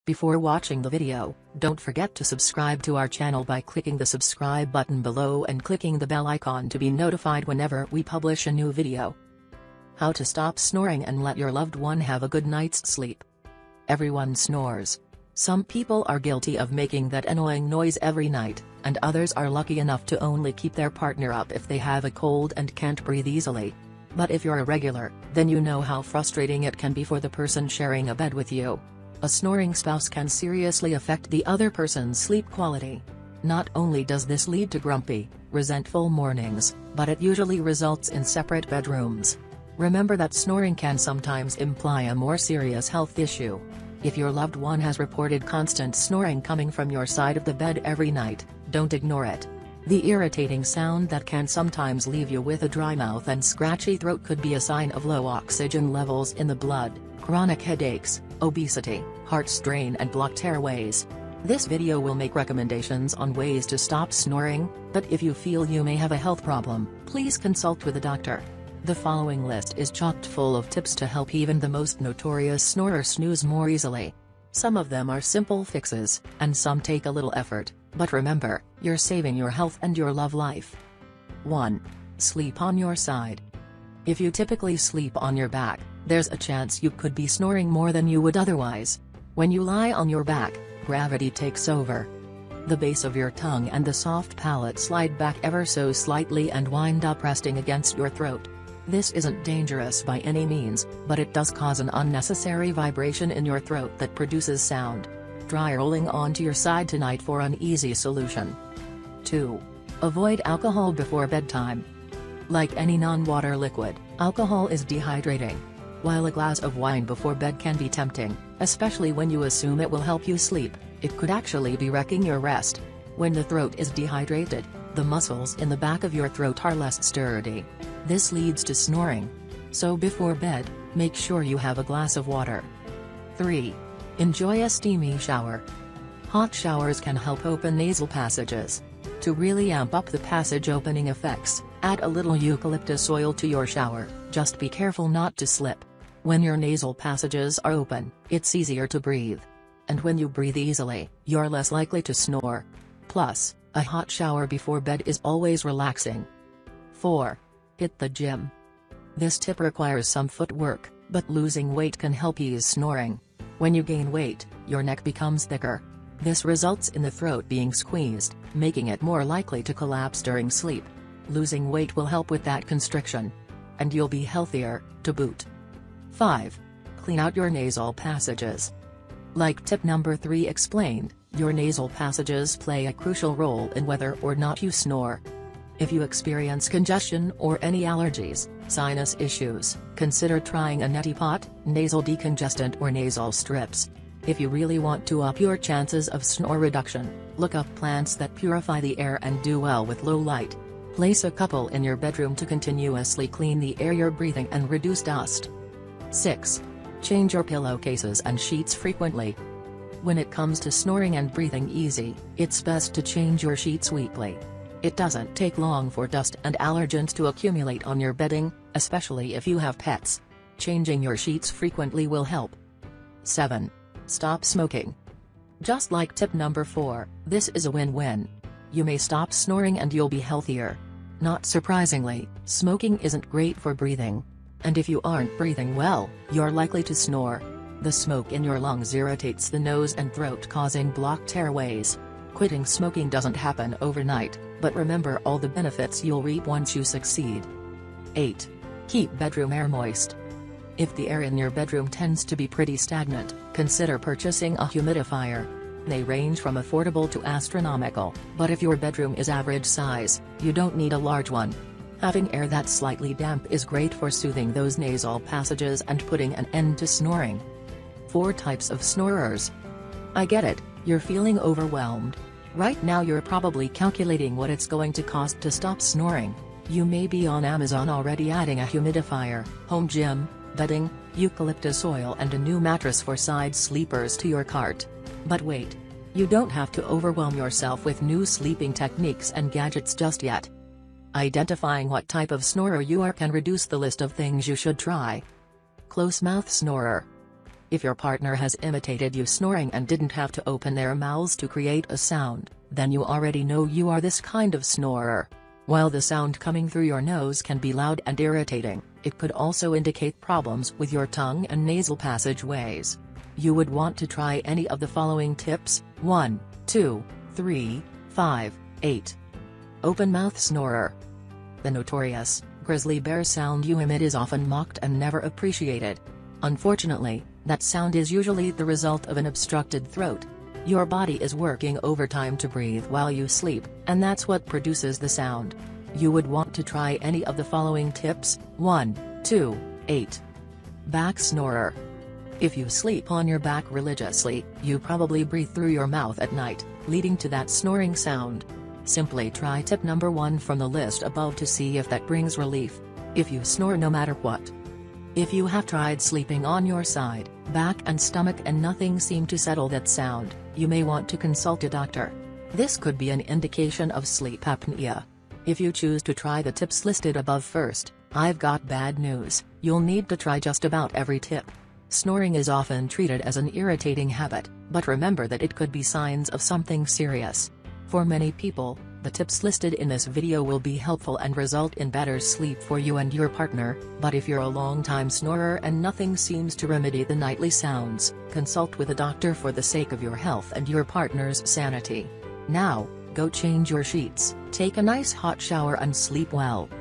Before watching the video, don't forget to subscribe to our channel by clicking the subscribe button below and clicking the bell icon to be notified whenever we publish a new video. How to stop snoring and let your loved one have a good night's sleep. Everyone snores. Some people are guilty of making that annoying noise every night, and others are lucky enough to only keep their partner up if they have a cold and can't breathe easily. But if you're a regular, then you know how frustrating it can be for the person sharing a bed with you. A snoring spouse can seriously affect the other person's sleep quality. Not only does this lead to grumpy, resentful mornings, but it usually results in separate bedrooms. Remember that snoring can sometimes imply a more serious health issue. If your loved one has reported constant snoring coming from your side of the bed every night, don't ignore it. The irritating sound that can sometimes leave you with a dry mouth and scratchy throat could be a sign of low oxygen levels in the blood, chronic headaches, obesity, heart strain and blocked airways. This video will make recommendations on ways to stop snoring, but if you feel you may have a health problem, please consult with a doctor. The following list is chock full of tips to help even the most notorious snorer snooze more easily. Some of them are simple fixes, and some take a little effort, but remember, you're saving your health and your love life. 1. Sleep on your side. If you typically sleep on your back, there's a chance you could be snoring more than you would otherwise. When you lie on your back, gravity takes over. The base of your tongue and the soft palate slide back ever so slightly and wind up resting against your throat. This isn't dangerous by any means, but it does cause an unnecessary vibration in your throat that produces sound. Try rolling onto your side tonight for an easy solution. 2. Avoid alcohol before bedtime. Like any non-water liquid, alcohol is dehydrating. While a glass of wine before bed can be tempting, especially when you assume it will help you sleep, it could actually be wrecking your rest. When the throat is dehydrated, the muscles in the back of your throat are less sturdy. This leads to snoring. So before bed, make sure you have a glass of water. 3. Enjoy a steamy shower. Hot showers can help open nasal passages. To really amp up the passage opening effects, add a little eucalyptus oil to your shower, just be careful not to slip. When your nasal passages are open, it's easier to breathe. And when you breathe easily, you're less likely to snore. Plus, a hot shower before bed is always relaxing. 4. Hit the gym. This tip requires some footwork, but losing weight can help ease snoring. When you gain weight, your neck becomes thicker. This results in the throat being squeezed, making it more likely to collapse during sleep. Losing weight will help with that constriction. And you'll be healthier, to boot. 5. Clean out your nasal passages. Like tip number 3 explained, your nasal passages play a crucial role in whether or not you snore. If you experience congestion or any allergies, sinus issues, consider trying a neti pot, nasal decongestant or nasal strips. If you really want to up your chances of snore reduction, look up plants that purify the air and do well with low light. Place a couple in your bedroom to continuously clean the air you're breathing and reduce dust. 6. Change your pillowcases and sheets frequently. When it comes to snoring and breathing easy, it's best to change your sheets weekly. It doesn't take long for dust and allergens to accumulate on your bedding, especially if you have pets. Changing your sheets frequently will help. 7. Stop smoking. Just like tip number 4, this is a win-win. You may stop snoring and you'll be healthier. Not surprisingly, smoking isn't great for breathing. And if you aren't breathing well, you're likely to snore. The smoke in your lungs irritates the nose and throat, causing blocked airways. Quitting smoking doesn't happen overnight, but remember all the benefits you'll reap once you succeed. 8. Keep bedroom air moist. If the air in your bedroom tends to be pretty stagnant, consider purchasing a humidifier. They range from affordable to astronomical, but if your bedroom is average size, you don't need a large one. Having air that's slightly damp is great for soothing those nasal passages and putting an end to snoring. 4 types of snorers. I get it, you're feeling overwhelmed. Right now you're probably calculating what it's going to cost to stop snoring. You may be on Amazon already adding a humidifier, home gym, bedding, eucalyptus oil and a new mattress for side sleepers to your cart. But wait. You don't have to overwhelm yourself with new sleeping techniques and gadgets just yet. Identifying what type of snorer you are can reduce the list of things you should try. Close mouth snorer. If your partner has imitated you snoring and didn't have to open their mouths to create a sound, then you already know you are this kind of snorer. While the sound coming through your nose can be loud and irritating, it could also indicate problems with your tongue and nasal passageways. You would want to try any of the following tips: 1, 2, 3, 5, 8. Open mouth snorer. The notorious, grizzly bear sound you emit is often mocked and never appreciated. Unfortunately, that sound is usually the result of an obstructed throat. Your body is working overtime to breathe while you sleep, and that's what produces the sound. You would want to try any of the following tips: 1, 2, 8. Back snorer. If you sleep on your back religiously, you probably breathe through your mouth at night, leading to that snoring sound. Simply try tip number 1 from the list above to see if that brings relief. If you snore no matter what. If you have tried sleeping on your side, back and stomach and nothing seemed to settle that sound, you may want to consult a doctor. This could be an indication of sleep apnea. If you choose to try the tips listed above first, I've got bad news: you'll need to try just about every tip. Snoring is often treated as an irritating habit, but remember that it could be signs of something serious. For many people, the tips listed in this video will be helpful and result in better sleep for you and your partner, but if you're a long-time snorer and nothing seems to remedy the nightly sounds, consult with a doctor for the sake of your health and your partner's sanity. Now, go change your sheets, take a nice hot shower and sleep well.